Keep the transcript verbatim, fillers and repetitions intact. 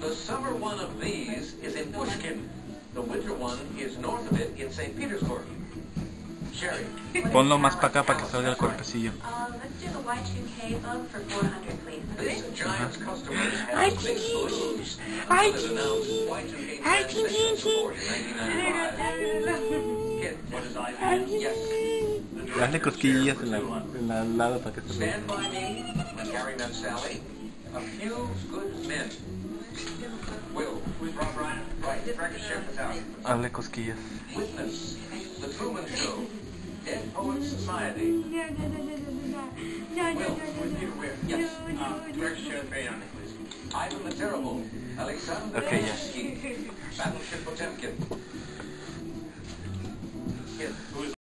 The summer one of these is in Pushkin. The winter one is north of it in Saint Petersburg. Sherry. Ponlo más para acá para que salga el cuerpecillo. Um, let's do the Y two K bug for four hundred, please. This Giants customers Hi, have big saloons. Hi, It announced Y two K Hi, transition Tintin. support in nineteen ninety-five. Kid, what is I P? Yes. Hazle cosquillas en la, en la al lado para que se vea. Stand by me when Gary met Sally. A few good men. Will, who's Rob Ryan? Right, Frank Chef Italian. Hazle cosquillas. Witness, The Truman Show, Dead Poets Society. Will, who's Peter Weir? Yes. Uh, Frank Chef Italian, please. Ivan the Terrible, Alexander Okay, Nevsky, Battleship Potemkin. Kid, who's